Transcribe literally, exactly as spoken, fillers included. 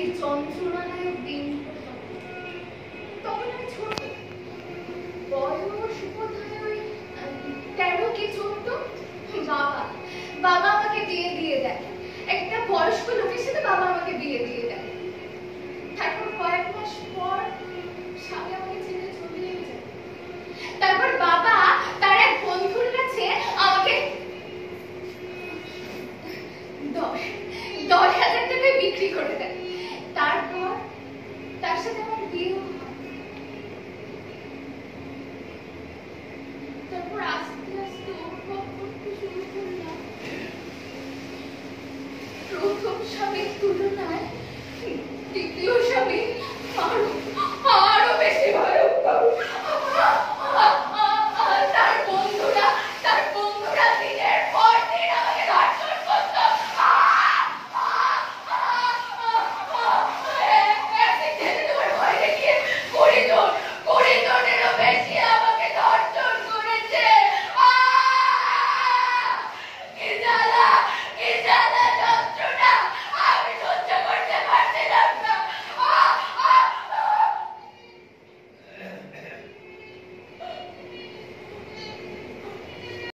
যন্ত্রণাদায়ক দিন। তখন আমি ছোট, বয়স বোধহয় ওই তেরো কি চোদ্দ। বাবা বাবা আমাকে বিয়ে দিয়ে দেয়, একটা বয়স্ক লোকের সাথে বাবা আমাকে বিয়ে দিয়ে দেয়। তারপর কয়েক মাস পর স্বামী আমাকে ছেড়ে চলে যায়। তারপর বাবা তার এক বন্ধুর কাছে আমাকে দশ দশ হাজার টাকায় বিক্রি করে দেয়। তারপর তার সাথে আমার বিয়েও হয়। তারপর আস্তে আস্তে অনুভব করতে শুরু করলাম, প্রথম স্বামীর তুলনায় দ্বিতীয় স্বামী আরো